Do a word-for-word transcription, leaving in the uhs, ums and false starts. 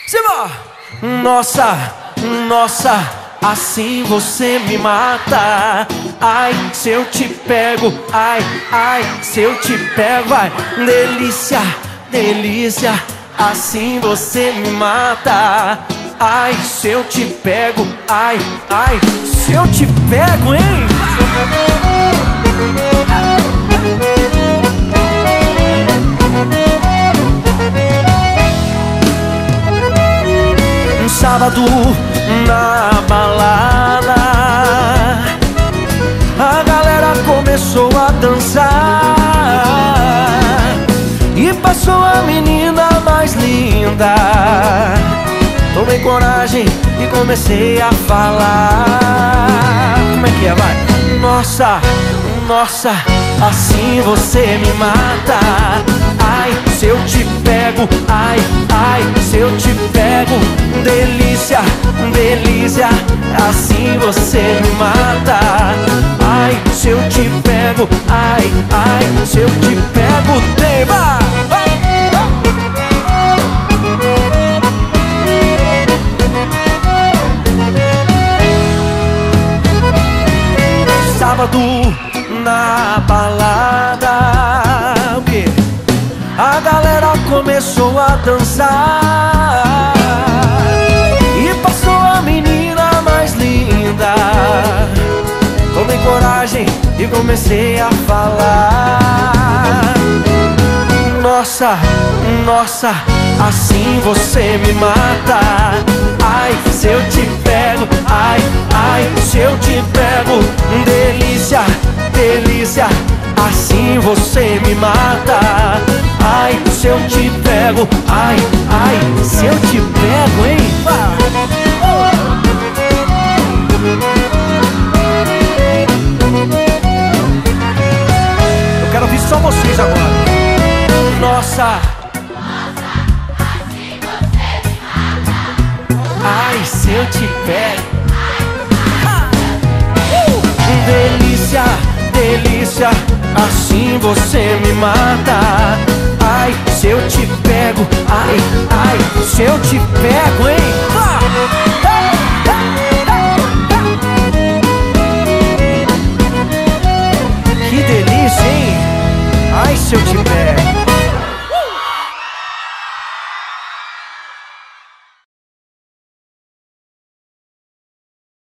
Simba! Nossa, nossa, assim você me mata. Ai, se eu te pego, ai, ai, se eu te pego, ai, delícia, delícia, assim você me mata. Ai, se eu te pego, ai, ai, se eu te pego, hein? Um sábado na balada, a galera começou a dançar e passou a menina mais linda. Tomei coragem e comecei a falar. Como é que é, vai? Nossa, nossa, assim você me mata. Ai, se eu te pego, ai, ai, se eu te pego, delícia, delícia, assim você me mata. Ai, se eu te pego, ai, ai, se eu te pego, tema. Sábado na balada, o quê? A galera começou a dançar e passou a menina mais linda. Tomei coragem e comecei a falar. Nossa, nossa, assim você me mata. Ai, se eu te pego, ai, ai, se eu te pego, delícia, delícia, assim você me mata. Ai, se eu te pego, ai, ai, se eu te pego, hein? Eu quero ouvir só vocês agora. Nossa, ai, se eu te pego, uh! delícia, delícia, assim você me mata. Ai, se eu te pego, ai, ai, se eu te pego, hein? Ah!